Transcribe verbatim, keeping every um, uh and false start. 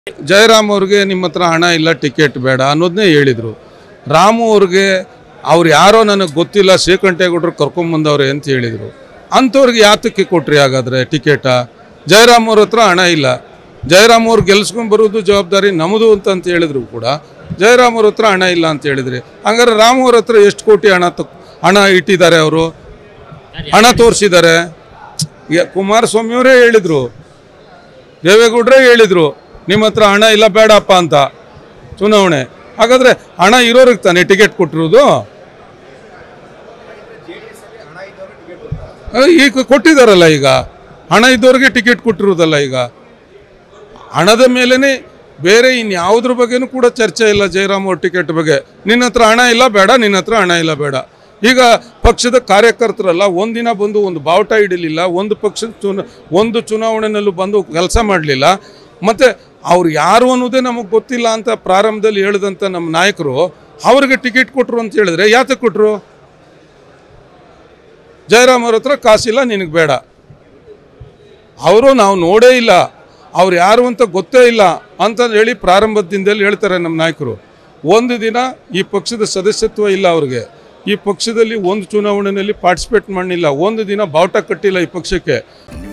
ಜಯರಾಮ್ ಅವ್ರಿಗೆ ನಿಮ್ಮ ಹತ್ರ ಹಣ ಇಲ್ಲ ಟಿಕೆಟ್ ಬೇಡ ಅನ್ನೋದನ್ನೇ ಹೇಳಿದರು. ರಾಮು ಅವ್ರಿಗೆ ಅವ್ರು ಯಾರೋ ನನಗೆ ಗೊತ್ತಿಲ್ಲ ಶ್ರೀಕಂಠೇಗೌಡರು ಕರ್ಕೊಂಬಂದವ್ರೆ ಅಂತ ಹೇಳಿದರು. ಅಂಥವ್ರಿಗೆ ಯಾತಕ್ಕೆ ಕೊಟ್ರಿ ಹಾಗಾದರೆ ಟಿಕೆಟ? ಜಯರಾಮ್ ಅವ್ರ ಹತ್ರ ಹಣ ಇಲ್ಲ, ಜಯರಾಮ್ ಅವ್ರು ಗೆಲ್ಸ್ಕೊಂಡ್ಬರೋದು ಜವಾಬ್ದಾರಿ ನಮ್ಮದು ಅಂತಂತ ಹೇಳಿದ್ರು ಕೂಡ ಜಯರಾಮ್ ಅವ್ರ ಹತ್ರ ಹಣ ಇಲ್ಲ ಅಂತ ಹೇಳಿದ್ರಿ. ಹಂಗಾರೆ ರಾಮು ಅವ್ರ ಹತ್ರ ಎಷ್ಟು ಕೋಟಿ ಹಣ ತ ಹಣ ಇಟ್ಟಿದ್ದಾರೆ, ಅವರು ಹಣ ತೋರಿಸಿದ್ದಾರೆ. ಕುಮಾರಸ್ವಾಮಿಯವರೇ ಹೇಳಿದರು, ದೇವೇಗೌಡರೇ ಹೇಳಿದರು ನಿಮ್ಮ ಹತ್ರ ಹಣ ಇಲ್ಲ ಬೇಡಪ್ಪ ಅಂತ ಚುನಾವಣೆ. ಹಾಗಾದರೆ ಹಣ ಇರೋರಿಗೆ ತಾನೇ ಟಿಕೆಟ್ ಕೊಟ್ಟಿರೋದು? ಈಗ ಕೊಟ್ಟಿದ್ದಾರಲ್ಲ, ಈಗ ಹಣ ಇದ್ದವ್ರಿಗೆ ಟಿಕೆಟ್ ಕೊಟ್ಟಿರೋದಲ್ಲ. ಈಗ ಹಣದ ಮೇಲೇ ಬೇರೆ ಇನ್ಯಾವುದ್ರ ಬಗ್ಗೆನೂ ಕೂಡ ಚರ್ಚೆ ಇಲ್ಲ. ಜಯರಾಮ್ ಅವ್ರ ಟಿಕೆಟ್ ಬಗ್ಗೆ ನಿನ್ನ ಹತ್ರ ಹಣ ಇಲ್ಲ ಬೇಡ, ನಿನ್ನ ಹತ್ರ ಹಣ ಇಲ್ಲ ಬೇಡ. ಈಗ ಪಕ್ಷದ ಕಾರ್ಯಕರ್ತರಲ್ಲ, ಒಂದಿನ ಬಂದು ಒಂದು ಬಾವುಟ ಇಡಲಿಲ್ಲ, ಒಂದು ಪಕ್ಷದ ಚುನಾ ಒಂದು ಚುನಾವಣೆಯಲ್ಲೂ ಬಂದು ಕೆಲಸ ಮಾಡಲಿಲ್ಲ. ಮತ್ತು ಅವ್ರು ಯಾರು ಅನ್ನೋದೇ ನಮಗೆ ಗೊತ್ತಿಲ್ಲ ಅಂತ ಪ್ರಾರಂಭದಲ್ಲಿ ಹೇಳಿದಂಥ ನಮ್ಮ ನಾಯಕರು ಅವ್ರಿಗೆ ಟಿಕೆಟ್ ಕೊಟ್ಟರು ಅಂತ ಹೇಳಿದ್ರೆ ಯಾತಕ್ಕೆ ಕೊಟ್ಟರು? ಜಯರಾಮ್ ಅವ್ರ ಹತ್ರ ಕಾಸಿಲ್ಲ, ನಿನಗೆ ಬೇಡ. ಅವರು ನಾವು ನೋಡೇ ಇಲ್ಲ, ಅವ್ರು ಯಾರು ಅಂತ ಗೊತ್ತೇ ಇಲ್ಲ ಅಂತ ಹೇಳಿ ಪ್ರಾರಂಭದಿಂದಲೇ ಹೇಳ್ತಾರೆ ನಮ್ಮ ನಾಯಕರು. ಒಂದು ದಿನ ಈ ಪಕ್ಷದ ಸದಸ್ಯತ್ವ ಇಲ್ಲ ಅವ್ರಿಗೆ, ಈ ಪಕ್ಷದಲ್ಲಿ ಒಂದು ಚುನಾವಣೆಯಲ್ಲಿ ಪಾರ್ಟಿಸಿಪೇಟ್ ಮಾಡಲಿಲ್ಲ, ಒಂದು ದಿನ ಬಾವುಟ ಕಟ್ಟಿಲ್ಲ ಈ ಪಕ್ಷಕ್ಕೆ.